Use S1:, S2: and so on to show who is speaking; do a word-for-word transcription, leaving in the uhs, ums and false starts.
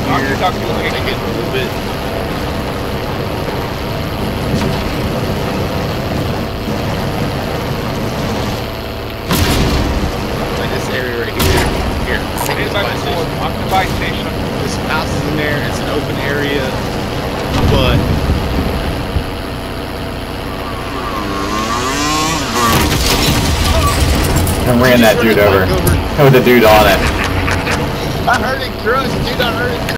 S1: here.
S2: Talk to you
S1: Make it a little bit. Like this area right here. Here, take this buy station.
S2: I'm the buy station.
S1: There's some houses in there. It's an open area, but
S3: I ran that dude over. Oh, the dude on it.
S1: I heard it crush, dude. I heard it crush.